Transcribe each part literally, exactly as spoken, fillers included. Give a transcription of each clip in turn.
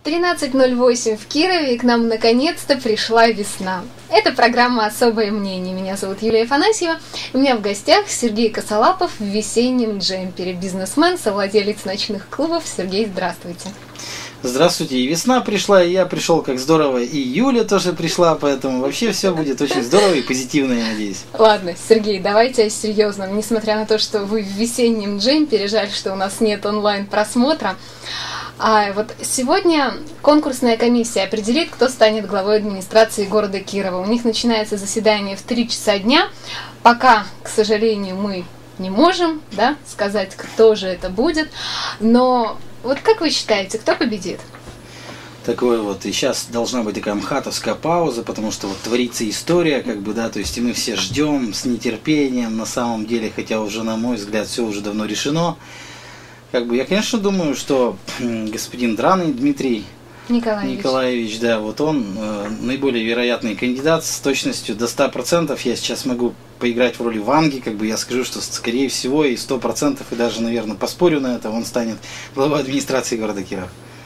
тринадцать ноль восемь в Кирове, и к нам наконец-то пришла весна. Это программа «Особое мнение». Меня зовут Юлия Афанасьева. У меня в гостях Сергей Косолапов в весеннем джемпере. Бизнесмен, совладелец ночных клубов. Сергей, здравствуйте. Здравствуйте, и весна пришла, и я пришел, как здорово, и Юля тоже пришла, поэтому вообще все будет очень здорово и позитивно, я надеюсь. Ладно, Сергей, давайте о серьезном. Несмотря на то, что вы в весеннем джемпере, жаль, что у нас нет онлайн-просмотра. А вот сегодня конкурсная комиссия определит, кто станет главой администрации города Кирова. У них начинается заседание в три часа дня. Пока, к сожалению, мы не можем, да, сказать, кто же это будет, но... Вот как вы считаете, кто победит? Такое вот, и сейчас должна быть такая мхатовская пауза, потому что вот творится история, как бы, да, то есть и мы все ждем с нетерпением, на самом деле, хотя уже, на мой взгляд, все уже давно решено. Как бы, я, конечно, думаю, что господин Драный Дмитрий Николаевич, Николаевич да, вот он э, наиболее вероятный кандидат с точностью до ста процентов. Я сейчас могу поиграть в роли Ванги, как бы я скажу, что скорее всего и сто процентов, и даже, наверное, поспорю на это, он станет главой администрации города Кирова.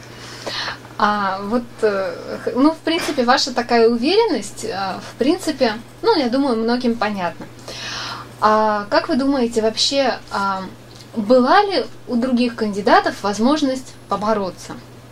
А вот, ну, в принципе, ваша такая уверенность, в принципе, ну, я думаю, многим понятна. А как вы думаете, вообще, была ли у других кандидатов возможность побороться?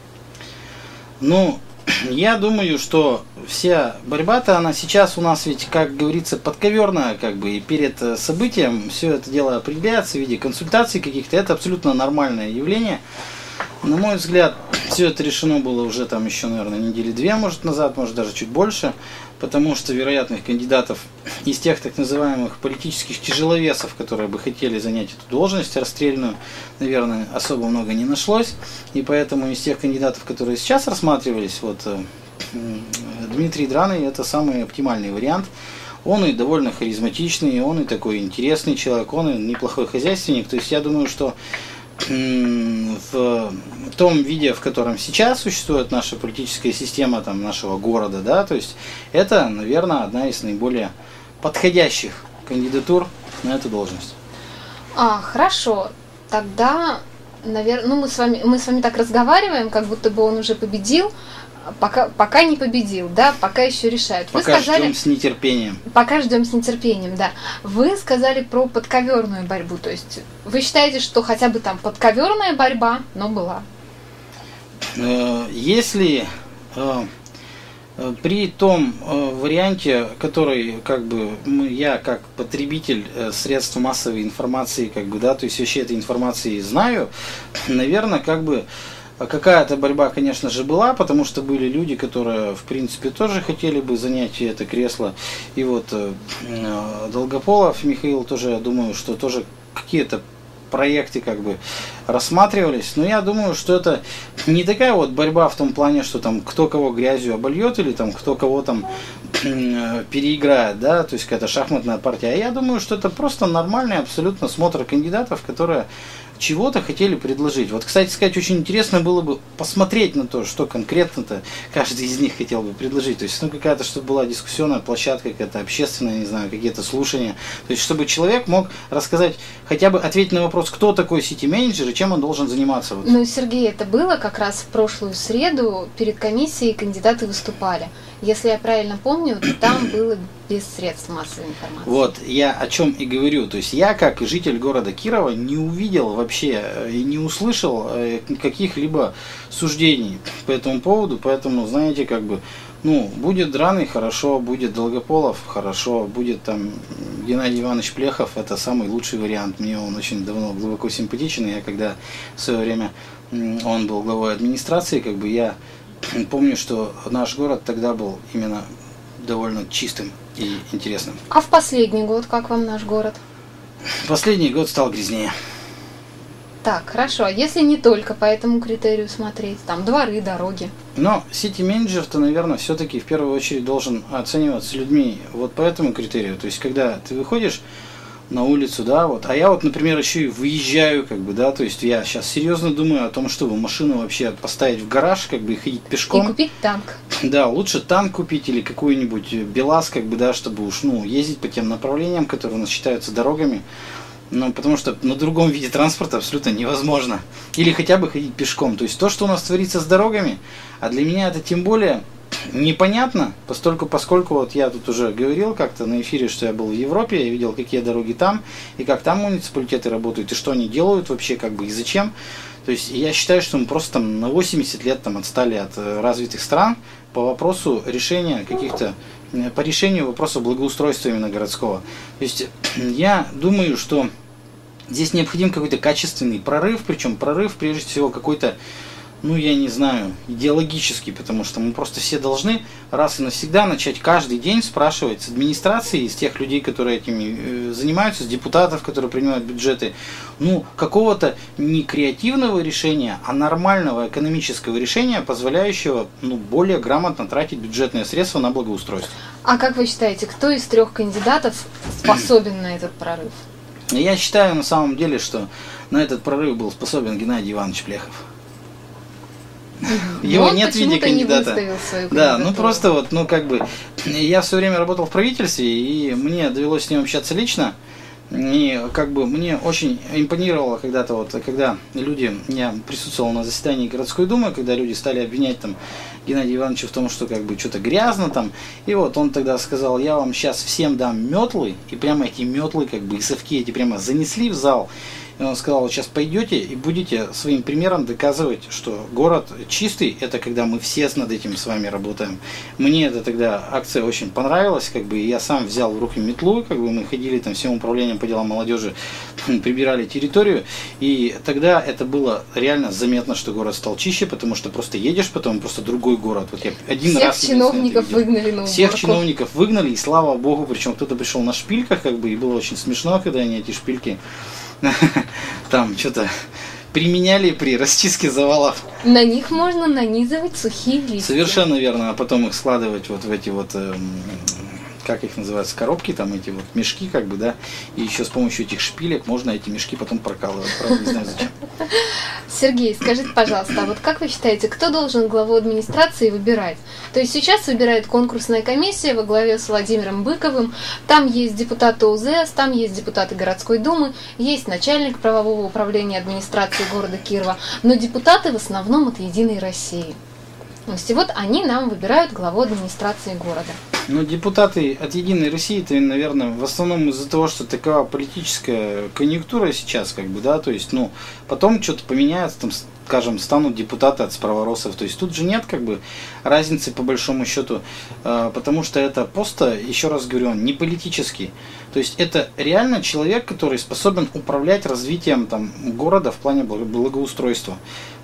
Ну, я думаю, что вся борьба-то, она сейчас у нас ведь, как говорится, подковерная, как бы, и перед событием все это дело определяется в виде консультаций каких-то. Это абсолютно нормальное явление. На мой взгляд, все это решено было уже там еще, наверное, недели две, может, назад, может, даже чуть больше, потому что вероятных кандидатов из тех так называемых политических тяжеловесов, которые бы хотели занять эту должность расстрельную, наверное, особо много не нашлось. И поэтому из тех кандидатов, которые сейчас рассматривались, вот Дмитрий Драный – это самый оптимальный вариант. Он и довольно харизматичный, он и такой интересный человек, он и неплохой хозяйственник. То есть я думаю, что в том виде, в котором сейчас существует наша политическая система там, нашего города, да, то есть это, наверное, одна из наиболее подходящих кандидатур на эту должность. А, хорошо. Тогда, наверное, ну мы с вами, мы с вами так разговариваем, как будто бы он уже победил. Пока, пока не победил, да, пока еще решают. Вы пока сказали, ждем с нетерпением. Пока ждем с нетерпением, да. Вы сказали про подковерную борьбу, то есть вы считаете, что хотя бы там подковерная борьба, но была? Если при том варианте, который как бы я как потребитель средств массовой информации, как бы, да, то есть вообще этой информации знаю, наверное, как бы какая-то борьба, конечно же, была, потому что были люди, которые, в принципе, тоже хотели бы занять это кресло. И вот э, Долгополов Михаил тоже, я думаю, что тоже какие-то проекты как бы рассматривались. Но я думаю, что это не такая вот борьба в том плане, что там кто кого грязью обольет или там кто кого там э, переиграет, да, то есть какая-то шахматная партия. А я думаю, что это просто нормальный абсолютно смотр кандидатов, которые чего-то хотели предложить. Вот, кстати сказать, очень интересно было бы посмотреть на то, что конкретно-то каждый из них хотел бы предложить. То есть, ну, какая-то, чтобы была дискуссионная площадка, какая-то общественная, не знаю, какие-то слушания. То есть, чтобы человек мог рассказать, хотя бы ответить на вопрос, кто такой сити-менеджер и чем он должен заниматься. Вот. Ну, Сергей, это было как раз в прошлую среду, перед комиссией кандидаты выступали. Если я правильно помню, то там было без средств массовой информации. Вот, я о чем и говорю. То есть я, как житель города Кирова, не увидел вообще и не услышал каких-либо суждений по этому поводу. Поэтому, знаете, как бы, ну, будет Драный, хорошо, будет Долгополов, хорошо, будет там Геннадий Иванович Плехов, это самый лучший вариант. Мне он очень давно глубоко симпатичен. Я когда в свое время он был главой администрации, как бы я помню, что наш город тогда был именно довольно чистым и интересным. А в последний год как вам наш город? Последний год стал грязнее. Так, хорошо. А если не только по этому критерию смотреть, там дворы, дороги? Но сити-менеджер-то, наверное, все-таки в первую очередь должен оцениваться людьми вот по этому критерию. То есть, когда ты выходишь на улицу, да, вот, а я вот, например, еще и выезжаю, как бы, да, то есть я сейчас серьезно думаю о том, чтобы машину вообще поставить в гараж, как бы, и ходить пешком. И купить танк. Да, лучше танк купить или какой-нибудь БелАЗ, как бы, да, чтобы уж, ну, ездить по тем направлениям, которые у нас считаются дорогами. Ну, потому что на другом виде транспорта абсолютно невозможно. Или хотя бы ходить пешком. То есть то, что у нас творится с дорогами, а для меня это тем более непонятно, постольку, поскольку вот я тут уже говорил как-то на эфире, что я был в Европе, я видел, какие дороги там, и как там муниципалитеты работают, и что они делают вообще, как бы, и зачем. То есть я считаю, что мы просто там на восемьдесят лет там отстали от развитых стран по вопросу решения каких-то, по решению вопроса благоустройства именно городского. То есть я думаю, что здесь необходим какой-то качественный прорыв, причем прорыв прежде всего какой-то, ну, я не знаю, идеологический, потому что мы просто все должны раз и навсегда начать каждый день спрашивать с администрации, из тех людей, которые этими занимаются, с депутатов, которые принимают бюджеты, ну, какого-то не креативного решения, а нормального экономического решения, позволяющего, ну, более грамотно тратить бюджетные средства на благоустройство. А как вы считаете, кто из трех кандидатов способен на этот прорыв? Я считаю, на самом деле, что на этот прорыв был способен Геннадий Иванович Плехов. Его нет в виде кандидата. Да, ну просто вот, ну как бы, я все время работал в правительстве, и мне довелось с ним общаться лично. И как бы мне очень импонировало когда-то, вот, когда люди, я присутствовал на заседании городской думы, когда люди стали обвинять там Геннадия Ивановича в том, что как бы что-то грязно там. И вот он тогда сказал: я вам сейчас всем дам метлы, и прямо эти метлы, как бы и совки эти прямо занесли в зал. И он сказал: вот сейчас пойдете и будете своим примером доказывать, что город чистый, это когда мы все над этим с вами работаем. Мне это тогда акция очень понравилась, как бы, и я сам взял в руки метлу, как бы мы ходили там всем управлением по делам молодежи, прибирали территорию, и тогда это было реально заметно, что город стал чище, потому что просто едешь потом, просто другой город. Вот я один Всех раз чиновников выгнали на уборку. Всех чиновников выгнали, и слава богу, причем кто-то пришел на шпильках, как бы, и было очень смешно, когда они эти шпильки там что-то применяли при расчистке завалов. На них можно нанизывать сухие листья. Совершенно верно, а потом их складывать вот в эти вот, э, как их называются, коробки, там эти вот мешки, как бы, да, и еще с помощью этих шпилек можно эти мешки потом прокалывать, правда, не знаю зачем. Сергей, скажите, пожалуйста, а вот как вы считаете, кто должен главу администрации выбирать? То есть сейчас выбирает конкурсная комиссия во главе с Владимиром Быковым, там есть депутаты УЗЭС, там есть депутаты городской думы, есть начальник правового управления администрации города Кирова, но депутаты в основном от «Единой России». То есть и вот они нам выбирают главу администрации города. Ну, депутаты от «Единой России», это, наверное, в основном из-за того, что такова политическая конъюнктура сейчас, как бы, да, то есть, ну, потом что-то поменяется, там, скажем, станут депутаты от справоросов, то есть тут же нет, как бы, разницы по большому счету, э, потому что это просто, еще раз говорю, он не политический, то есть это реально человек, который способен управлять развитием там города в плане благоустройства.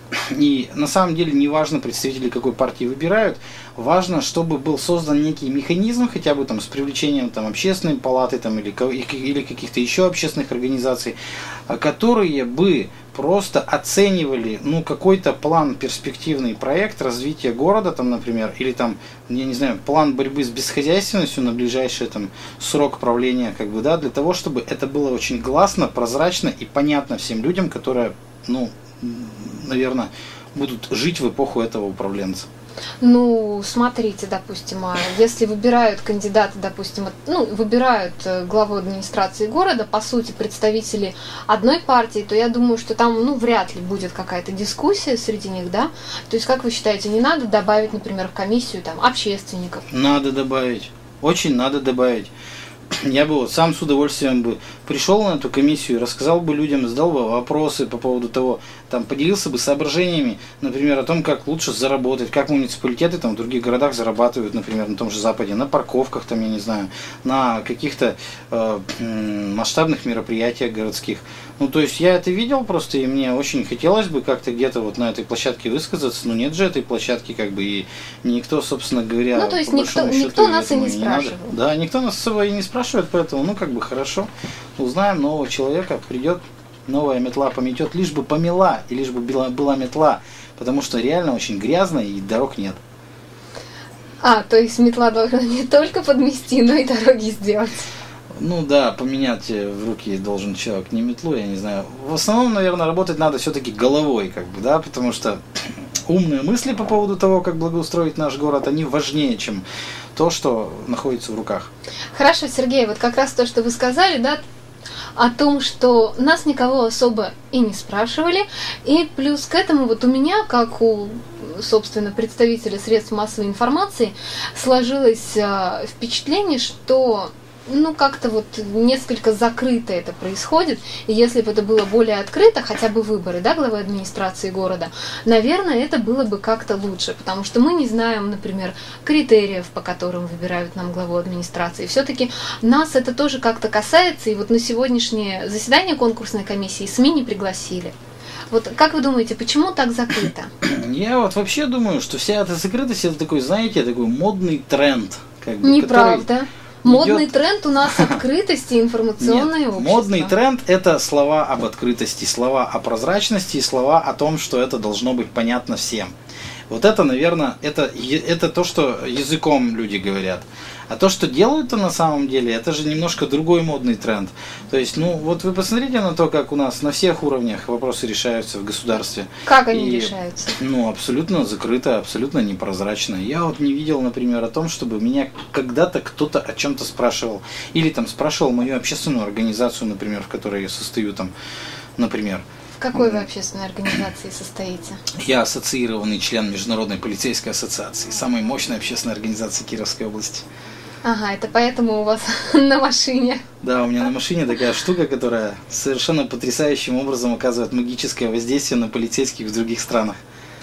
И на самом деле не важно, представители какой партии выбирают, важно, чтобы был создан некий механизм, хотя бы там с привлечением там общественной палаты там, или, или каких-то еще общественных организаций, которые бы просто оценивали, ну, какой-то план, перспективный проект развития города, там, например, или там, я не знаю, план борьбы с бесхозяйственностью на ближайший там срок правления, как бы, да, для того, чтобы это было очень гласно, прозрачно и понятно всем людям, которые, ну, наверное, будут жить в эпоху этого управленца. Ну, смотрите, допустим, а если выбирают кандидаты, допустим, ну, выбирают главу администрации города, по сути, представители одной партии, то я думаю, что там, ну, вряд ли будет какая-то дискуссия среди них, да? То есть, как вы считаете, не надо добавить, например, в комиссию там общественников? Надо добавить, очень надо добавить. Я бы вот сам с удовольствием бы пришел на эту комиссию и рассказал бы людям, задал бы вопросы по поводу того, там, поделился бы соображениями, например, о том, как лучше заработать, как муниципалитеты там в других городах зарабатывают, например, на том же Западе, на парковках, там, я не знаю, на каких-то э, масштабных мероприятиях городских. Ну, то есть я это видел просто, и мне очень хотелось бы как-то где-то вот на этой площадке высказаться, но нет же этой площадки, как бы, и никто, собственно говоря, ну, то есть по никто, большому никто счету, нас и не не спрашивает. Надо. Да, никто нас особо и не спрашивает, поэтому, ну, как бы, хорошо, узнаем нового человека, придет, новая метла пометет, лишь бы помела, и лишь бы была, была метла, потому что реально очень грязно и дорог нет. А, то есть метла должна не только подмести, но и дороги сделать. Ну да, поменять в руки должен человек, не метлу, я не знаю. В основном, наверное, работать надо все-таки головой, как бы, да, потому что умные мысли по поводу того, как благоустроить наш город, они важнее, чем то, что находится в руках. Хорошо, Сергей, вот как раз то, что вы сказали, да, о том, что нас никого особо и не спрашивали. И плюс к этому вот у меня, как у, собственно, представителя средств массовой информации, сложилось э, впечатление, что ну, как-то вот несколько закрыто это происходит. И если бы это было более открыто, хотя бы выборы, да, главы администрации города, наверное, это было бы как-то лучше, потому что мы не знаем, например, критериев, по которым выбирают нам главу администрации. Все-таки нас это тоже как-то касается, и вот на сегодняшнее заседание конкурсной комиссии СМИ не пригласили. Вот как вы думаете, почему так закрыто? Я вот вообще думаю, что вся эта закрытость, это такой, знаете, такой модный тренд. Как бы, Неправда. Который... Модный идет... тренд у нас открытости и информационное Нет, общество. Модный тренд – это слова об открытости, слова о прозрачности и слова о том, что это должно быть понятно всем. Вот это, наверное, это, это то, что языком люди говорят. А то, что делают-то на самом деле, это же немножко другой модный тренд. То есть, ну, вот вы посмотрите на то, как у нас на всех уровнях вопросы решаются в государстве. Как они И, решаются? Ну, абсолютно закрыто, абсолютно непрозрачно. Я вот не видел, например, о том, чтобы меня когда-то кто-то о чем-то спрашивал. Или там спрашивал мою общественную организацию, например, в которой я состою там, например. В какой вы общественной организации состоите? Я ассоциированный член Международной полицейской ассоциации, самой мощной общественной организации Кировской области. Ага, это поэтому у вас на машине. Да, у меня на машине такая штука, которая совершенно потрясающим образом оказывает магическое воздействие на полицейских в других странах.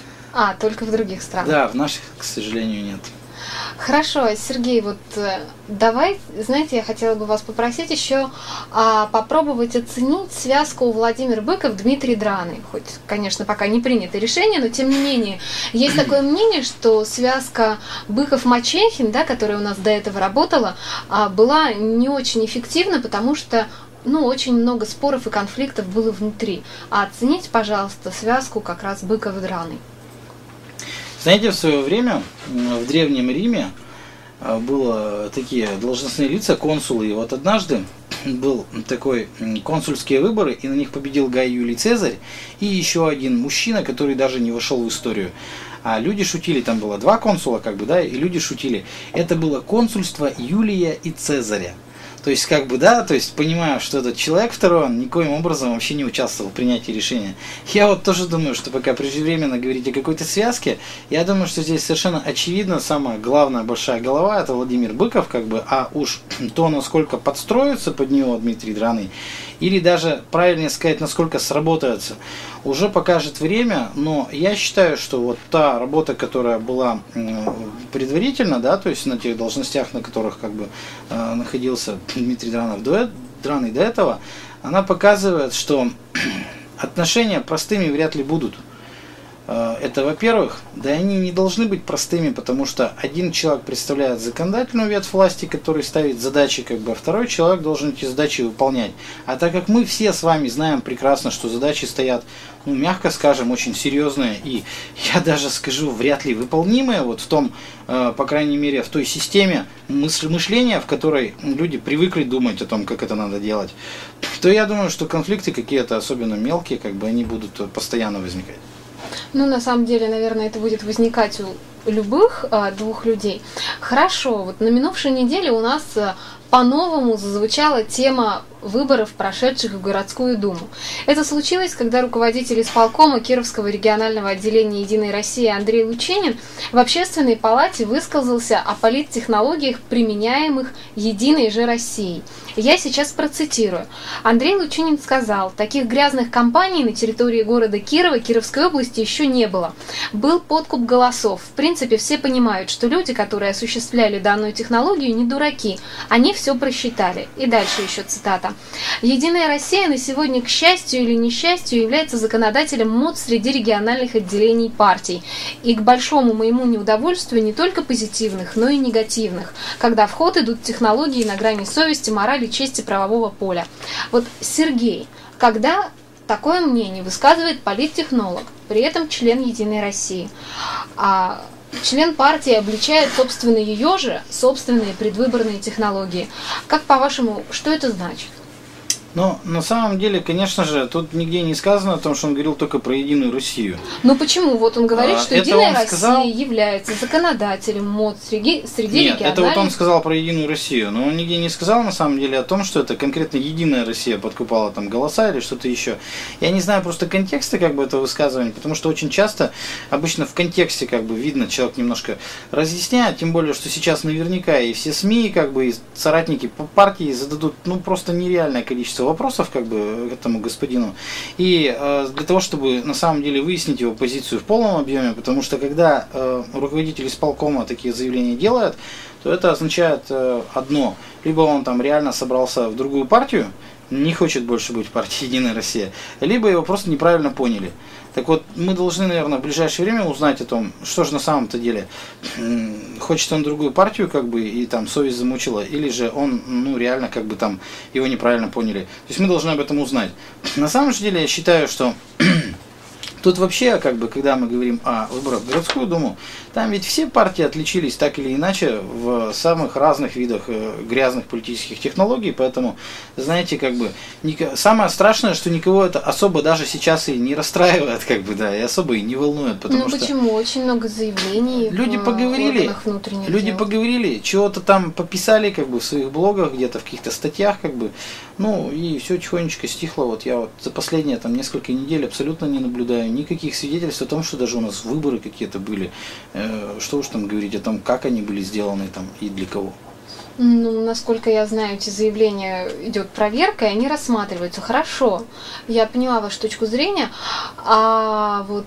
А, только в других странах? Да, в наших, к сожалению, нет. Хорошо, Сергей, вот давай, знаете, я хотела бы вас попросить еще а, попробовать оценить связку Владимир Быков, Дмитрий Драный. Хоть, конечно, пока не принято решение, но тем не менее, есть такое мнение, что связка Быков-Мачехин, да, которая у нас до этого работала, а, была не очень эффективна, потому что ну, очень много споров и конфликтов было внутри. А оцените, пожалуйста, связку как раз Быков-Драный. Знаете, в свое время в Древнем Риме было такие должностные лица, консулы. И вот однажды был такой консульские выборы, и на них победил Гай Юлий Цезарь и еще один мужчина, который даже не вошел в историю. А люди шутили, там было два консула, как бы, да, и люди шутили. Это было консульство Юлия и Цезаря. То есть, как бы, да, то есть, понимаю, что этот человек второй, он никоим образом вообще не участвовал в принятии решения. Я вот тоже думаю, что пока преждевременно говорить о какой-то связке, я думаю, что здесь совершенно очевидно, самая главная большая голова, это Владимир Быков, как бы, а уж то, насколько подстроится под него Дмитрий Драный, или даже, правильнее сказать, насколько сработается, уже покажет время, но я считаю, что вот та работа, которая была предварительно, да, то есть на тех должностях, на которых, как бы, находился Дмитрий Дранов до, Драный до этого, она показывает, что отношения простыми вряд ли будут. Это, во-первых, да они не должны быть простыми, потому что один человек представляет законодательную ветвь власти, который ставит задачи, как бы, а второй человек должен эти задачи выполнять. А так как мы все с вами знаем прекрасно, что задачи стоят, ну, мягко скажем, очень серьезные и, я даже скажу, вряд ли выполнимые, вот в том, э, по крайней мере, в той системе мысль, мышления, в которой люди привыкли думать о том, как это надо делать, то я думаю, что конфликты какие-то, особенно мелкие, как бы, они будут постоянно возникать. Ну, на самом деле, наверное, это будет возникать у любых а, двух людей. Хорошо, вот на минувшей неделе у нас а, по-новому зазвучала тема выборов, прошедших в городскую думу. Это случилось, когда руководитель исполкома Кировского регионального отделения «Единой России» Андрей Лучинин в общественной палате высказался о политтехнологиях, применяемых «Единой же Россией». Я сейчас процитирую. Андрей Лучинин сказал: «Таких грязных кампаний на территории города Кирова, Кировской области еще не было. Был подкуп голосов. В принципе, все понимают, что люди, которые осуществляли данную технологию, не дураки. Они все просчитали». И дальше еще цитата. «Единая Россия на сегодня, к счастью или несчастью, является законодателем мод среди региональных отделений партий. И к большому моему неудовольствию не только позитивных, но и негативных, когда в ход идут технологии на грани совести, морали, чести, правового поля». Вот, Сергей, когда такое мнение высказывает политтехнолог, при этом член «Единой России», а член партии обличает, собственно, ее же собственные предвыборные технологии, как, по-вашему, что это значит? Но на самом деле, конечно же, тут нигде не сказано о том, что он говорил только про Единую Россию. Ну почему? Вот он говорит, что Это Единая он Россия сказал... является законодателем МОД среди, среди Нет, региональных... это вот он сказал про Единую Россию, но он нигде не сказал на самом деле о том, что это конкретно Единая Россия подкупала там голоса или что-то еще. Я не знаю просто контекста как бы этого высказывания, потому что очень часто, обычно в контексте как бы видно, человек немножко разъясняет, тем более, что сейчас наверняка и все СМИ, как бы и соратники по партии зададут ну просто нереальное количество вопросов как бы к этому господину. И э, для того, чтобы на самом деле выяснить его позицию в полном объеме, потому что когда э, руководитель исполкома такие заявления делает, то это означает э, одно. Либо он там реально собрался в другую партию, не хочет больше быть в партии Единая Россия, либо его просто неправильно поняли. Так вот, мы должны, наверное, в ближайшее время узнать о том, что же на самом-то деле, хочет он другую партию, как бы, и там совесть замучила, или же он, ну, реально, как бы там, его неправильно поняли. То есть мы должны об этом узнать. На самом же деле, я считаю, что тут вообще, как бы, когда мы говорим о выборах в городскую думу, там ведь все партии отличились так или иначе в самых разных видах э, грязных политических технологий, поэтому, знаете, как бы, ник- самое страшное, что никого это особо даже сейчас и не расстраивает, как бы, да, и особо и не волнует, потому ну, что... почему? Очень много заявлений люди в поговорили, органах внутренних люди дел. поговорили, чего-то там пописали, как бы, в своих блогах, где-то в каких-то статьях, как бы, ну, и все тихонечко стихло. Вот я вот за последние там несколько недель абсолютно не наблюдаю никаких свидетельств о том, что даже у нас выборы какие-то были. Что уж там говорить о том, как они были сделаны там и для кого. Ну, насколько я знаю, эти заявления идет проверка, и они рассматриваются. Хорошо, я поняла вашу точку зрения. А вот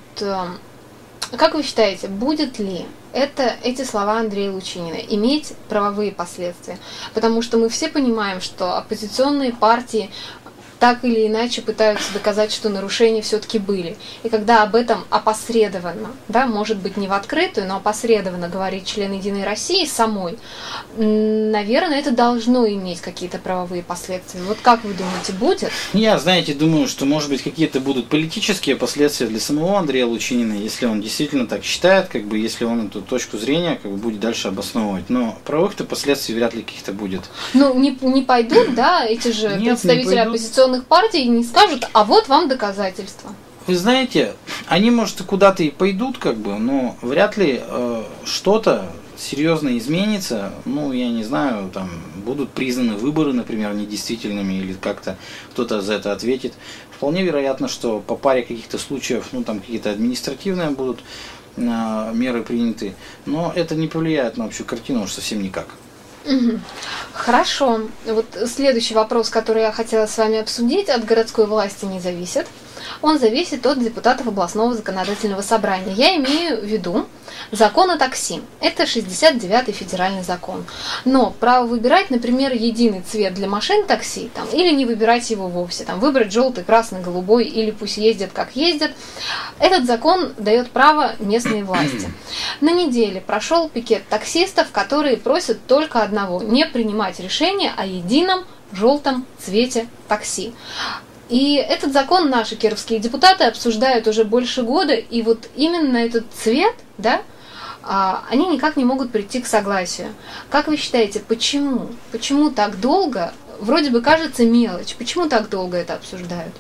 как вы считаете, будет ли это, эти слова Андрея Лучинина иметь правовые последствия? Потому что мы все понимаем, что оппозиционные партии так или иначе пытаются доказать, что нарушения все-таки были. И когда об этом опосредованно, да, может быть не в открытую, но опосредованно говорит член Единой России самой, наверное, это должно иметь какие-то правовые последствия. Вот как вы думаете, будет? Я, знаете, думаю, что, может быть, какие-то будут политические последствия для самого Андрея Лучинина, если он действительно так считает, как бы, если он эту точку зрения как бы будет дальше обосновывать. Но правовых-то последствий вряд ли каких-то будет. Ну, не, не пойдут, да, эти же Нет, представители оппозиционных партий не скажут, а вот вам доказательства. Вы знаете, они, может, и куда-то и пойдут, как бы, но вряд ли э, что-то серьезно изменится. Ну, я не знаю, там будут признаны выборы, например, недействительными, или как-то кто-то за это ответит. Вполне вероятно, что по паре каких-то случаев, ну, там какие-то административные будут э, меры приняты, но это не повлияет на общую картину уж совсем никак. Угу. Хорошо. Вот следующий вопрос, который я хотела с вами обсудить, от городской власти не зависит. Он зависит от депутатов областного законодательного собрания. Я имею в виду закон о такси. Это шестьдесят девятый федеральный закон. Но право выбирать, например, единый цвет для машин такси, там, или не выбирать его вовсе, там, выбрать желтый, красный, голубой, или пусть ездят как ездят, этот закон дает право местной власти. На неделе прошел пикет таксистов, которые просят только одного – не принимать решение о едином желтом цвете такси. И этот закон наши кировские депутаты обсуждают уже больше года, и вот именно этот цвет, да, они никак не могут прийти к согласию. Как вы считаете, почему? Почему так долго? Вроде бы кажется мелочь. Почему так долго это обсуждают?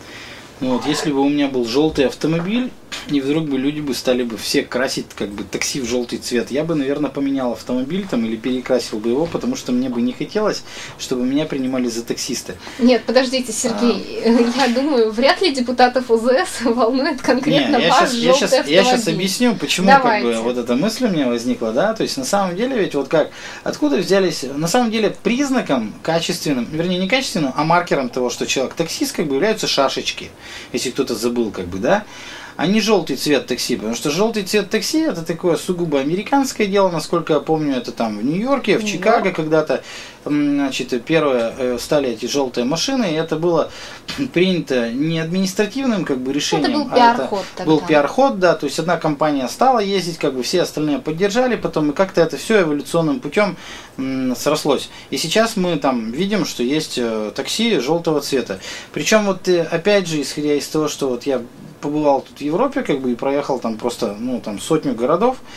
Ну вот, если бы у меня был желтый автомобиль, и вдруг бы люди бы стали бы все красить как бы такси в желтый цвет, я бы, наверное, поменял автомобиль там или перекрасил бы его, потому что мне бы не хотелось, чтобы меня принимали за таксиста. Нет, подождите, Сергей, а... я думаю, вряд ли депутатов УЗС волнует конкретно Не, ваш я сейчас, желтый я сейчас, автомобиль. Я сейчас объясню, почему как бы, вот эта мысль у меня возникла, да, то есть на самом деле ведь вот как, откуда взялись, на самом деле признаком качественным, вернее не качественным, а маркером того, что человек таксист, как бы являются шашечки, если кто-то забыл, как бы, да, а не желтый цвет такси, потому что желтый цвет такси это такое сугубо американское дело, насколько я помню, это там в Нью-Йорке, в Чикаго когда-то, значит, первые стали эти желтые машины, и это было принято не административным как бы решением, это был пиар-ход, а это был пиар-ход, да, то есть одна компания стала ездить, как бы все остальные поддержали, потом и как-то это все эволюционным путем м, срослось. И сейчас мы там видим, что есть такси желтого цвета. Причем вот опять же, исходя из того, что вот я побывал тут в Европе, как бы, и проехал там просто, ну, там, сотню городов,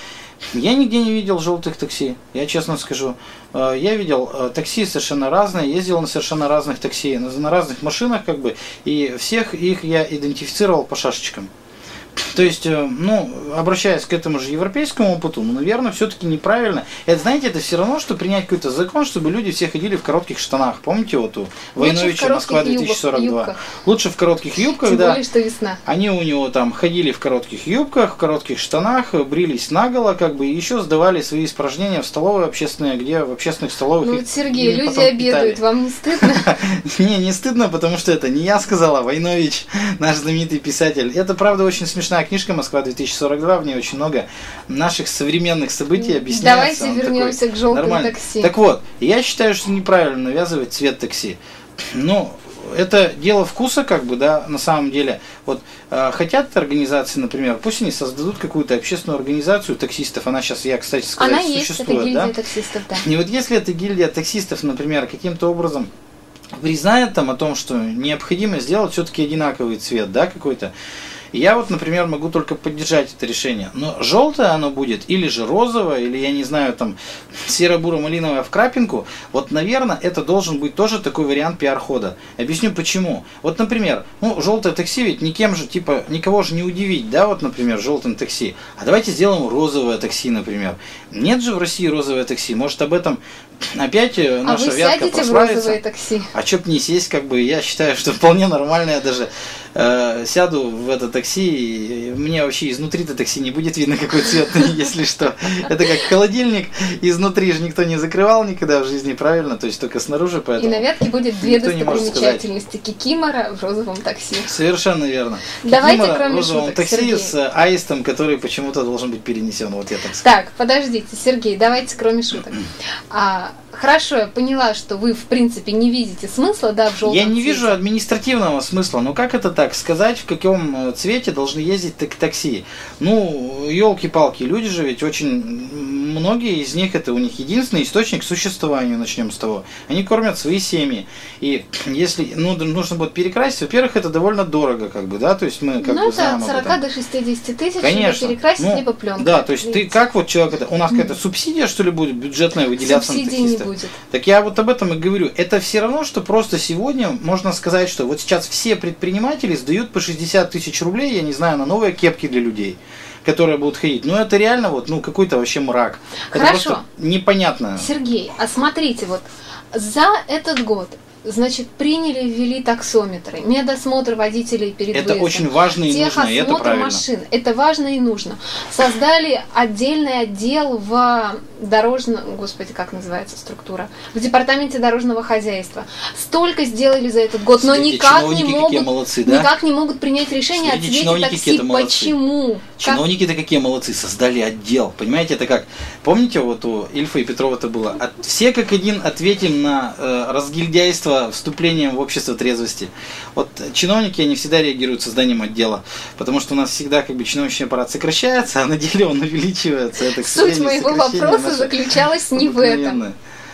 Я нигде не видел желтых такси, я честно скажу. Я видел такси совершенно разные, ездил на совершенно разных такси, на разных машинах, как бы, и всех их я идентифицировал по шашечкам. То есть, ну, обращаясь к этому же европейскому опыту, ну, наверное, все-таки неправильно. Это, знаете, это все равно, что принять какой-то закон, чтобы люди все ходили в коротких штанах. Помните вот у Войновича «Москва две тысячи сорок два»? Юбках. Лучше в коротких юбках, Тем да. более, что весна. Они у него там ходили в коротких юбках, в коротких штанах, брились наголо, как бы, и еще сдавали свои испражнения в столовые общественные, где в общественных столовых... Ну, Сергей, люди обедают, вам не стыдно? Не, не стыдно, потому что это не я сказала, Войнович, наш знаменитый писатель. Это, правда, очень смешная книжка «Москва две тысячи сорок два», в ней очень много наших современных событий объясняется. Давайте вернемся к желтым такси. Так вот, я считаю, что неправильно навязывать цвет такси. Ну, это дело вкуса, как бы, да, на самом деле. Вот э, хотят организации, например, пусть они создадут какую-то общественную организацию таксистов. Она сейчас, я, кстати, сказать, Она существует. Есть, это гильдия да? таксистов, да. И вот если эта гильдия таксистов, например, каким-то образом признает там о том, что необходимо сделать все-таки одинаковый цвет, да, какой-то. Я вот, например, могу только поддержать это решение. Но желтое оно будет, или же розовое, или, я не знаю, там, серо-буро-малиновое в крапинку. Вот, наверное, это должен быть тоже такой вариант пиар-хода. Объясню почему. Вот, например, ну, желтое такси ведь никем же, типа, никого же не удивить, да, вот, например, желтым такси. А давайте сделаем розовое такси, например. Нет же в России розовое такси. Может, об этом опять наша а вятка прославится? В розовое такси? А чё б не сесть, как бы, я считаю, что вполне нормально. Я даже э, сяду в это такси, и мне вообще изнутри-то такси не будет видно, какой цвет, если что. Это как холодильник, изнутри же никто не закрывал никогда в жизни, правильно? То есть только снаружи, поэтому... И на вятке будет две достопримечательности. Кикимора в розовом такси. Совершенно верно. Давайте, Кикимора кроме в розовом шуток, такси Сергей. с аистом, который почему-то должен быть перенесен, вот я так скажу. Так, подождите, Сергей, давайте кроме шуток. А, хорошо, я поняла, что вы, в принципе, не видите смысла, да, в желтом Я не цвете. вижу административного смысла. Ну как это так? Сказать, в каком цвете должны ездить так такси? Ну, елки-палки, люди же ведь очень... Многие из них, это у них единственный источник существования, начнем с того. Они кормят свои семьи. И если ну, нужно будет перекрасить, во-первых, это довольно дорого, как бы, да, то есть мы как ну, бы это знаем от об сорока этом. до шестидесяти тысяч, Конечно. либо перекрасить, ну, либо пленкой. Да, то есть видите? ты как вот человек, это, у нас какая-то субсидия, что ли, будет бюджетная выделяться на Субсидий не таксистов? будет. Так я вот об этом и говорю. Это все равно, что просто сегодня можно сказать, что вот сейчас все предприниматели сдают по шестьдесят тысяч рублей, я не знаю, на новые кепки для людей, которые будут ходить. Ну это реально вот, ну какой-то вообще мрак. Хорошо. Это просто непонятно. Сергей, а смотрите, вот за этот год, значит, приняли, ввели таксометры, медосмотр водителей перед Это выездом, очень важно и нужно, и это техосмотр правильно. машин. Это важно и нужно. Создали отдельный отдел в дорожном, господи, как называется структура, в департаменте дорожного хозяйства. Столько сделали за этот год, но Смотрите, никак не чиновники какие могут, молодцы, да? никак не могут принять решение о Смотрите, цвете чиновники такси. какие-то молодцы. Почему? Чиновники-то какие молодцы, создали отдел. Понимаете, это как, помните, вот у Ильфа и Петрова это было? От, все как один ответим на э, разгильдяйство вступлением в общество трезвости. Вот чиновники, они всегда реагируют созданием отдела, потому что у нас всегда как бы чиновничный аппарат сокращается, а на деле он увеличивается. Это, к Суть сожалению, моего сокращение вопроса наше заключалась не в этом. обыкновенное.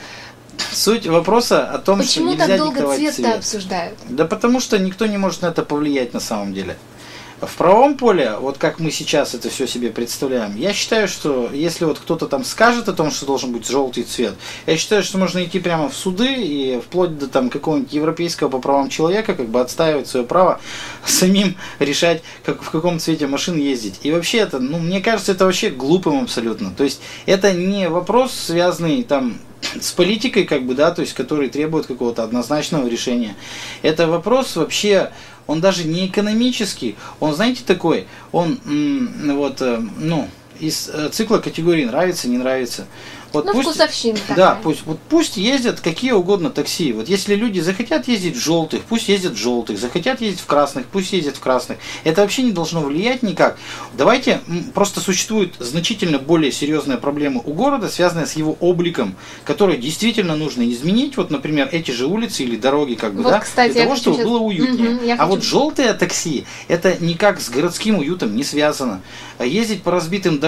Суть вопроса о том, Почему что так нельзя долго диктовать цвет-то цвет. обсуждают? Да потому что никто не может на это повлиять на самом деле. В правом поле, вот как мы сейчас это все себе представляем, я считаю, что если вот кто-то там скажет о том, что должен быть желтый цвет, я считаю, что можно идти прямо в суды и вплоть до там какого-нибудь европейского по правам человека, как бы отстаивать свое право самим решать, как, в каком цвете машин ездить. И вообще это, ну, мне кажется, это вообще глупым абсолютно. То есть это не вопрос, связанный там с политикой, как бы, да, то есть который требует какого-то однозначного решения. Это вопрос вообще, он даже не экономический, он, знаете, такой, он м, вот, э, ну, из э, цикла категорий нравится, не нравится. Вот ну, пусть, вкусовщина да, такая. пусть, вот пусть ездят какие угодно такси. Вот если люди захотят ездить в желтых, пусть ездят в желтых, захотят ездить в красных, пусть ездят в красных. Это вообще не должно влиять никак. Давайте, просто существует значительно более серьезная проблема у города, связанная с его обликом, который действительно нужно изменить. Вот, например, эти же улицы или дороги, как бы, Вот, да, кстати, для я того, хочу чтобы сейчас- было уютнее. Мгм, я а хочу- вот желтое такси, это никак с городским уютом не связано. Ездить по разбитым дорогам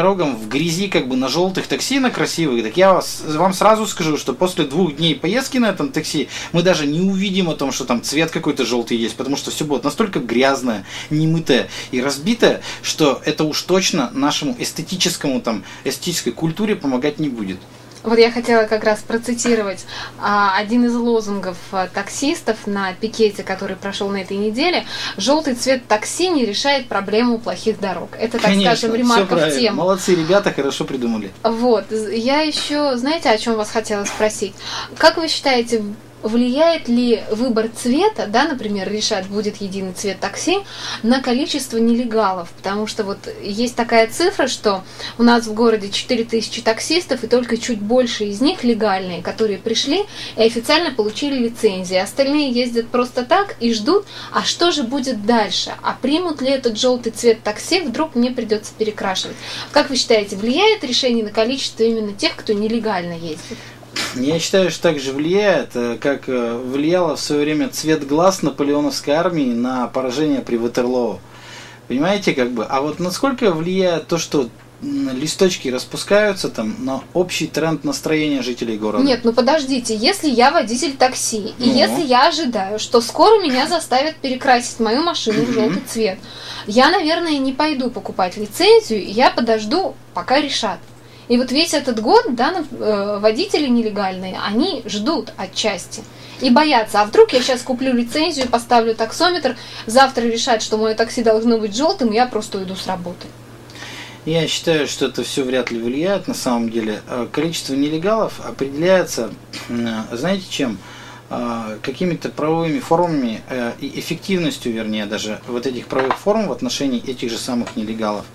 дорогам в грязи, как бы на желтых такси, на красивых, так я вас, вам сразу скажу, что после двух дней поездки на этом такси мы даже не увидим о том, что там цвет какой-то желтый есть, потому что все будет настолько грязное, немытое и разбитое, что это уж точно нашему эстетическому, там, эстетической культуре помогать не будет. Вот я хотела как раз процитировать а, один из лозунгов а, таксистов на пикете, который прошел на этой неделе. «Желтый цвет такси не решает проблему плохих дорог». Это, так Конечно, скажем, ремарка в тему. Молодцы, ребята, хорошо придумали. Вот. Я еще, знаете, о чем вас хотела спросить? Как вы считаете, влияет ли выбор цвета, да, например, решать, будет единый цвет такси, на количество нелегалов? Потому что вот есть такая цифра, что у нас в городе четыре тысячи таксистов, и только чуть больше из них легальные, которые пришли и официально получили лицензии. Остальные ездят просто так и ждут, а что же будет дальше? А примут ли этот желтый цвет такси, вдруг мне придется перекрашивать? Как вы считаете, влияет решение на количество именно тех, кто нелегально ездит? Я считаю, что так же влияет, как влияло в свое время цвет глаз наполеоновской армии на поражение при Ватерлоо. Понимаете, как бы? А вот насколько влияет то, что листочки распускаются там на общий тренд настроения жителей города? Нет, ну подождите, если я водитель такси, и ну. если я ожидаю, что скоро меня заставят перекрасить мою машину в желтый цвет, я, наверное, не пойду покупать лицензию, я подожду, пока решат. И вот весь этот год, да, водители нелегальные, они ждут отчасти и боятся. А вдруг я сейчас куплю лицензию, поставлю таксометр, завтра решат, что мое такси должно быть желтым, и я просто уйду с работы. Я считаю, что это все вряд ли влияет на самом деле. Количество нелегалов определяется, знаете, чем? Какими-то правовыми формами и эффективностью, вернее, даже вот этих правовых форм в отношении этих же самых нелегалов.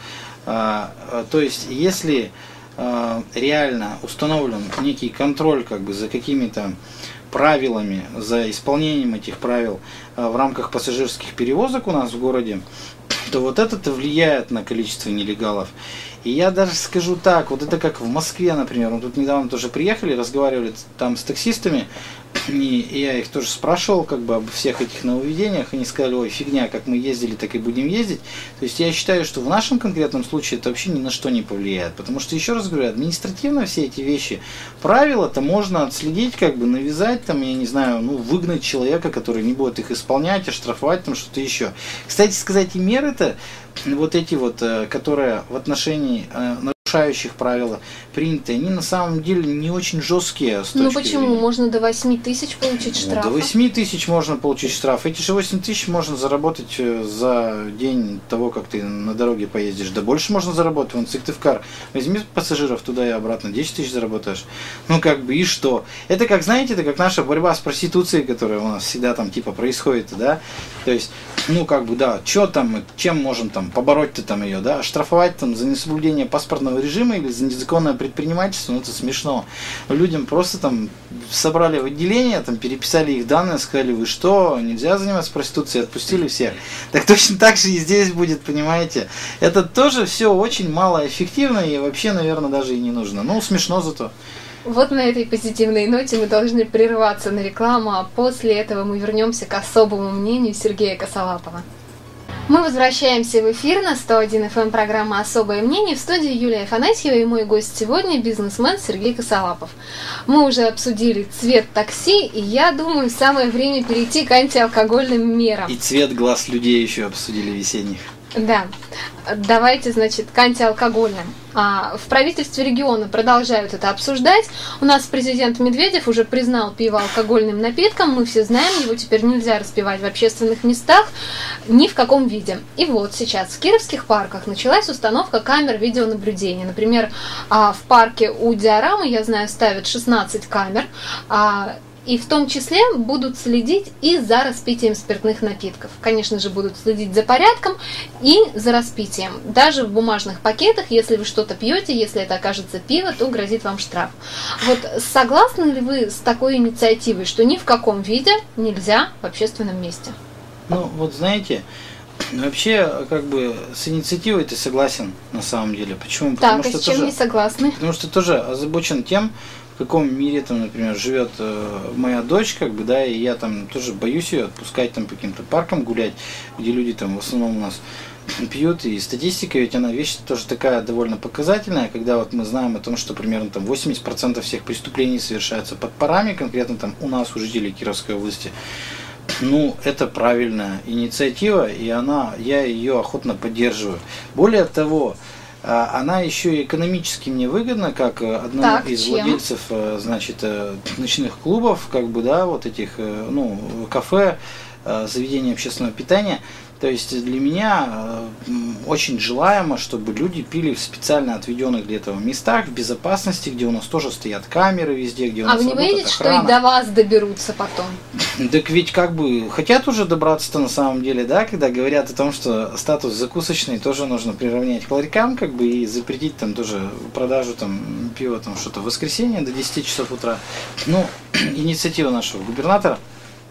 То есть, если реально установлен некий контроль как бы за какими-то правилами, за исполнением этих правил в рамках пассажирских перевозок у нас в городе, то вот это-то влияет на количество нелегалов. И я даже скажу так, вот это как в Москве, например, мы тут недавно тоже приехали, разговаривали там с таксистами, и я их тоже спрашивал как бы об всех этих нововведениях, они сказали: ой, фигня, как мы ездили, так и будем ездить. То есть я считаю, что в нашем конкретном случае это вообще ни на что не повлияет, потому что, еще раз говорю, административно все эти вещи, правила-то можно отследить, как бы навязать, там, я не знаю, ну, выгнать человека, который не будет их исполнять, оштрафовать, там, что-то еще. Кстати сказать, и меры-то, вот эти вот, которые в отношении нарушающих правила приняты, они на самом деле не очень жесткие. Ну почему? Зрения. Можно до восьми тысяч получить штраф. До восьми тысяч можно получить штраф. Эти же восемь тысяч можно заработать за день того, как ты на дороге поездишь. Да больше можно заработать. Вон Сыктывкар. Возьми пассажиров туда и обратно, десять тысяч заработаешь. Ну как бы и что? Это как, знаете, это как наша борьба с проституцией, которая у нас всегда там типа происходит, да? То есть, ну как бы, да, что там мы, чем можем там побороть-то там ее, да? Штрафовать там за несоблюдение паспортного режима или за незаконное предпринимательство, ну это смешно. Людям просто там собрали в отделение, там переписали их данные, сказали: вы что, нельзя заниматься проституцией, отпустили всех. Так точно так же и здесь будет, понимаете. Это тоже все очень малоэффективно и вообще, наверное, даже и не нужно. Ну, смешно зато. Вот на этой позитивной ноте мы должны прерваться на рекламу, а после этого мы вернемся к особому мнению Сергея Косолапова. Мы возвращаемся в эфир на сто один эф эм, программа «Особое мнение». В студии Юлия Афанасьева и мой гость сегодня – бизнесмен Сергей Косолапов. Мы уже обсудили цвет такси, и я думаю, самое время перейти к антиалкогольным мерам. И цвет глаз людей еще обсудили весенних. Да. Давайте, значит, к антиалкогольным. А, в правительстве региона продолжают это обсуждать. У нас президент Медведев уже признал пиво алкогольным напитком. Мы все знаем, его теперь нельзя распивать в общественных местах ни в каком виде. И вот сейчас в кировских парках началась установка камер видеонаблюдения. Например, а, в парке у Диорамы, я знаю, ставят шестнадцать камер. А, И в том числе будут следить и за распитием спиртных напитков. Конечно же, будут следить за порядком и за распитием. Даже в бумажных пакетах, если вы что-то пьете, если это окажется пиво, то грозит вам штраф. Вот согласны ли вы с такой инициативой, что ни в каком виде нельзя в общественном месте? Ну, вот знаете, вообще, как бы, с инициативой ты согласен, на самом деле. Почему? Так, а с чем не согласны? Потому что тоже озабочен тем, в каком мире там, например, живет э, моя дочь, как бы, да, и я там тоже боюсь ее отпускать там по каким-то паркам гулять, где люди там в основном у нас пьют, и статистика ведь она вещь тоже такая довольно показательная, когда вот мы знаем о том, что примерно там восемьдесят процентов всех преступлений совершаются под парами, конкретно там у нас, у жителей Кировской области. Ну, это правильная инициатива, и она, я ее охотно поддерживаю. Более того, она еще и экономически мне выгодна, как одному так, из чем? владельцев, значит, ночных клубов, как бы, да, вот этих, ну, кафе, заведений общественного питания. То есть для меня очень желаемо, чтобы люди пили в специально отведенных для этого местах, в безопасности, где у нас тоже стоят камеры везде, где у а нас вы не работает боитесь, охрана. что и до вас доберутся потом? Так ведь как бы хотят уже добраться-то на самом деле, да, когда говорят о том, что статус закусочный тоже нужно приравнять к ларькам, как бы, и запретить там тоже продажу там пива, там что-то в воскресенье до десяти часов утра. Ну, инициатива нашего губернатора.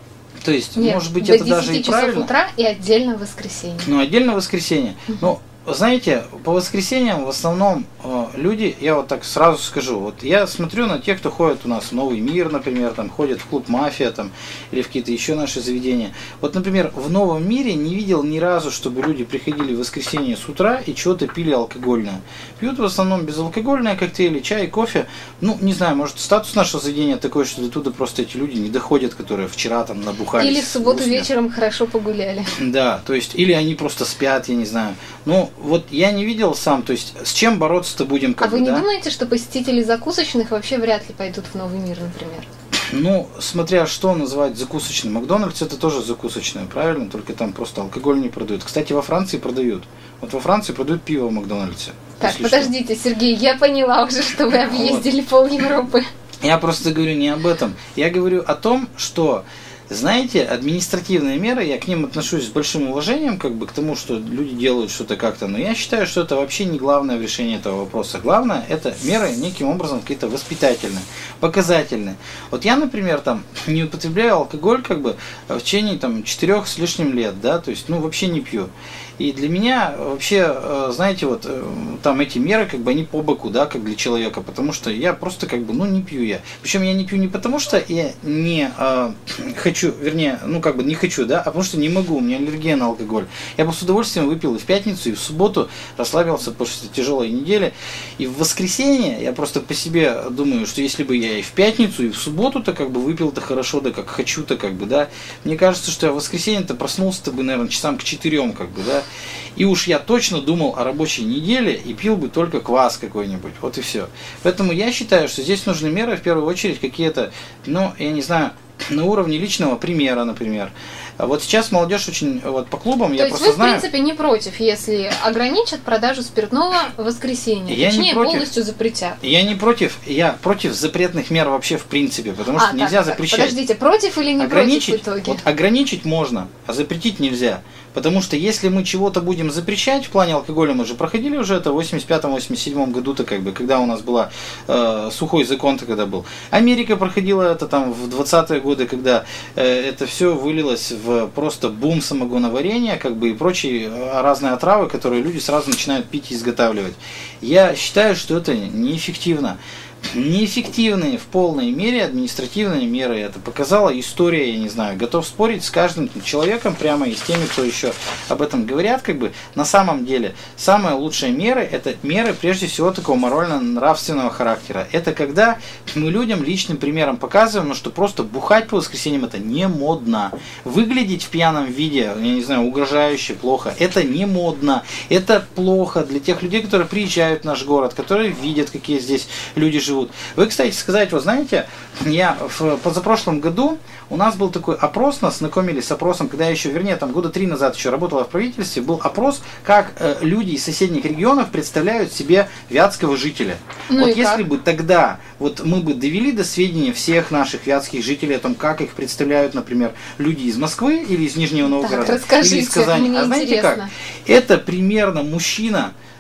То есть, Нет, может быть, до это даже и десяти часов правильно. утра и отдельно в воскресенье. Ну, отдельно в воскресенье. Угу. Ну, знаете, по воскресеньям в основном э, люди, я вот так сразу скажу, вот я смотрю на тех, кто ходит у нас в Новый мир, например, там ходит в клуб «Мафия», там, или в какие-то еще наши заведения. Вот, например, в Новом мире не видел ни разу, чтобы люди приходили в воскресенье с утра и чего-то пили алкогольное. Пьют в основном безалкогольные коктейли, чай, кофе. Ну, не знаю, может, статус нашего заведения такой, что до туда просто эти люди не доходят, которые вчера там набухались. Или в субботу усмерть. вечером хорошо погуляли. Да, то есть, или они просто спят, я не знаю. Ну, вот я не видел сам, то есть, с чем бороться-то будем, как а бы, вы не да? думаете, что посетители закусочных вообще вряд ли пойдут в Новый мир, например? Ну, смотря что называть закусочным. Макдональдс это тоже закусочное, правильно? Только там просто алкоголь не продают. Кстати, во Франции продают. Вот во Франции продают пиво в Макдональдсе. Так, подождите, что. Сергей, я поняла уже, что вы объездили вот. Пол Европы. Я просто говорю не об этом. Я говорю о том, что... Знаете, административные меры, я к ним отношусь с большим уважением, как бы к тому, что люди делают что-то как-то, но я считаю, что это вообще не главное в решении этого вопроса. Главное, это меры неким образом какие-то воспитательные, показательные. Вот я, например, там не употребляю алкоголь как бы в течение там четырех с лишним лет, да, то есть, ну, вообще не пью. И для меня вообще, знаете, вот там эти меры, как бы они по боку, да, как для человека, потому что я просто как бы, ну, не пью я. Причем я не пью не потому, что я не э, хочу, вернее, ну, как бы не хочу, да, а потому что не могу, у меня аллергия на алкоголь. Я бы с удовольствием выпил и в пятницу, и в субботу, расслабился после тяжелой недели. И в воскресенье я просто по себе думаю, что если бы я и в пятницу, и в субботу-то как бы выпил-то хорошо, да, как хочу-то, как бы, да, мне кажется, что я в воскресенье-то проснулся-то бы, наверное, часам к четырем, как бы, да. И уж я точно думал о рабочей неделе и пил бы только квас какой-нибудь. Вот и все. Поэтому я считаю, что здесь нужны меры, в первую очередь, какие-то, ну, я не знаю, на уровне личного примера, например. Вот сейчас молодежь очень, вот по клубам, То я есть просто вы, в знаю... принципе, не против, если ограничат продажу спиртного в воскресенье, я точнее, не против. полностью запретят. Я не против, я против запретных мер вообще в принципе, потому что а, нельзя так, запрещать. Подождите, против или не ограничить, против в итоге? Вот ограничить можно, а запретить нельзя. Потому что если мы чего-то будем запрещать в плане алкоголя, мы же проходили уже это в восемьдесят пятом — восемьдесят седьмом году-то, как бы, когда у нас была э, сухой закон-то, когда был. Америка проходила это там в двадцатые годы, когда э, это все вылилось в просто бум самогоноварения, как бы, и прочие разные отравы, которые люди сразу начинают пить и изготавливать. Я считаю, что это неэффективно. Неэффективные в полной мере административные меры. Это показала история, я не знаю, готов спорить с каждым человеком, прямо и с теми, кто еще об этом говорят, как бы, на самом деле, самые лучшие меры, это меры, прежде всего, такого морально-нравственного характера. Это когда мы людям личным примером показываем, ну, что просто бухать по воскресеньям это не модно. Выглядеть в пьяном виде, я не знаю, угрожающе, плохо, это не модно. Это плохо для тех людей, которые приезжают в наш город, которые видят, какие здесь люди живут. Вы, кстати сказать, вы знаете, я в позапрошлом году, у нас был такой опрос, нас знакомились с опросом, когда я еще, вернее, там года три назад еще работала в правительстве, был опрос, как э, люди из соседних регионов представляют себе вятского жителя. Ну вот и если как? бы тогда, вот мы бы довели до сведения всех наших вятских жителей о том, как их представляют, например, люди из Москвы или из Нижнего Новгорода, так, расскажите, или из Казани. мне А знаете интересно. как? Это примерно мужчина,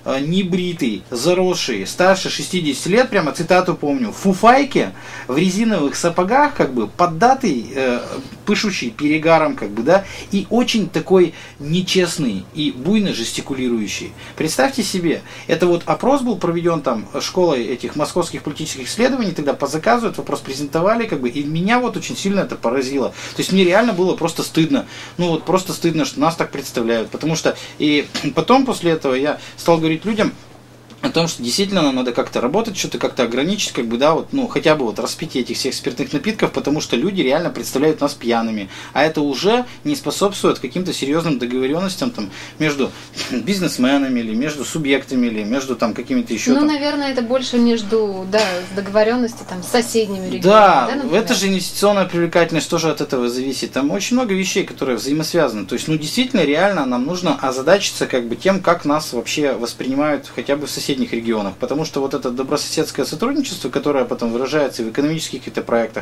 э, небритый, заросший, старше шестидесяти лет, прямо цитату помню, в фуфайке, в резиновых сапогах, как бы, поддатый, э, пышущий перегаром, как бы, да, и очень такой нечестный и буйно жестикулирующий. Представьте себе, это вот опрос был проведен там школой этих московских политических исследований, тогда по заказу этот вопрос презентовали, как бы, и меня вот очень сильно это поразило. То есть мне реально было просто стыдно. Ну вот просто стыдно, что нас так представляют. Потому что и потом после этого я стал говорить людям о том, что действительно нам надо как-то работать, что-то как-то ограничить, как бы, да, вот, ну, хотя бы вот распитие этих всех спиртных напитков, потому что люди реально представляют нас пьяными, а это уже не способствует каким-то серьезным договоренностям там между бизнесменами или между субъектами или между там какими-то еще. Ну, там... наверное, это больше между, да, договоренностью там с соседними регионами. Да, да, это же инвестиционная привлекательность тоже от этого зависит. Там очень много вещей, которые взаимосвязаны. То есть, ну, действительно, реально нам нужно озадачиться как бы тем, как нас вообще воспринимают хотя бы в соседних регионах, потому что вот это добрососедское сотрудничество, которое потом выражается в экономических каких-то проектах,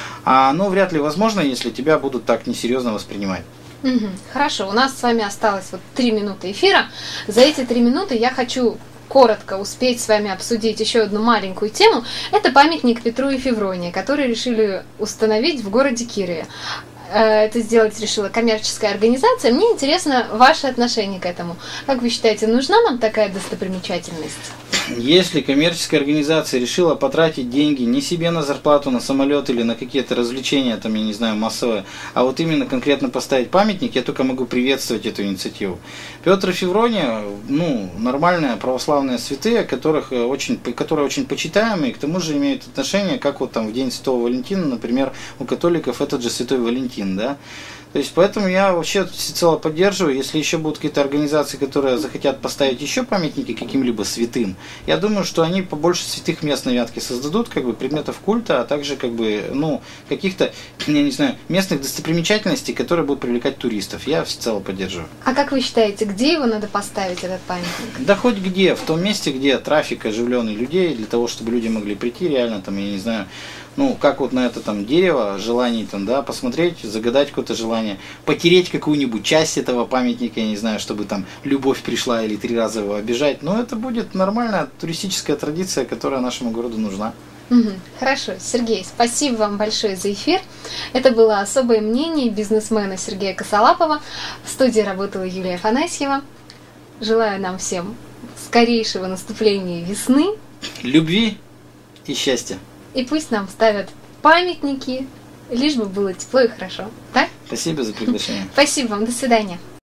оно вряд ли возможно, если тебя будут так несерьезно воспринимать. Угу. Хорошо, у нас с вами осталось вот три минуты эфира. За эти три минуты я хочу коротко успеть с вами обсудить еще одну маленькую тему. Это памятник Петру и Февронии, который решили установить в городе Кирове. Это сделать решила коммерческая организация. Мне интересно ваше отношение к этому. Как вы считаете, нужна нам такая достопримечательность? Если коммерческая организация решила потратить деньги не себе на зарплату, на самолет или на какие-то развлечения, там, я не знаю, массовые, а вот именно конкретно поставить памятник, я только могу приветствовать эту инициативу. Петр и Феврония, ну, нормальные православные святые, которых очень, которые очень почитаемые, и к тому же имеют отношение, как вот там в день Святого Валентина, например, у католиков этот же Святой Валентин, да. То есть, поэтому я вообще всецело поддерживаю, если еще будут какие-то организации, которые захотят поставить еще памятники каким-либо святым, я думаю, что они побольше святых мест на Вятке создадут, как бы, предметов культа, а также, как бы, ну, каких-то, я не знаю, местных достопримечательностей, которые будут привлекать туристов. Я всецело поддерживаю. А как вы считаете, где его надо поставить, этот памятник? Да хоть где, в том месте, где трафик оживленный людей, для того, чтобы люди могли прийти реально, там, я не знаю, ну, как вот на это там дерево, желаний там, да, посмотреть, загадать какое-то желание, потереть какую-нибудь часть этого памятника, я не знаю, чтобы там любовь пришла или три раза его обижать, но это будет нормальная туристическая традиция, которая нашему городу нужна. Угу. Хорошо, Сергей, спасибо вам большое за эфир. Это было особое мнение бизнесмена Сергея Косолапова. В студии работала Юлия Афанасьева. Желаю нам всем скорейшего наступления весны, любви и счастья. И пусть нам ставят памятники, лишь бы было тепло и хорошо. Да? Спасибо за приглашение. Спасибо вам, до свидания.